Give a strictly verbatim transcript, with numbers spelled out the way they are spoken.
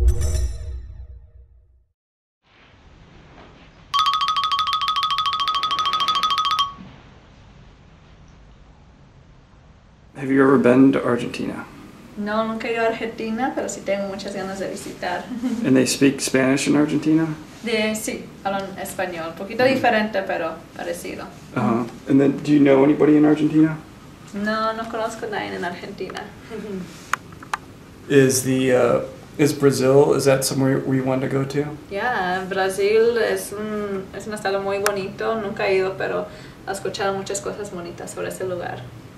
Have you ever been to Argentina? No, nunca he ido a Argentina, pero sí tengo muchas ganas de visitar. And they speak Spanish in Argentina? De, sí, hablan español, un poquito diferente, pero parecido. Uh-huh. And then, do you know anybody in Argentina? No, no conozco a nadie en Argentina. Is the uh, is Brazil? Is that somewhere we want to go to? Ya, yeah, Brasil es un, es un estado muy bonito, nunca he ido, pero he escuchado muchas cosas bonitas sobre ese lugar.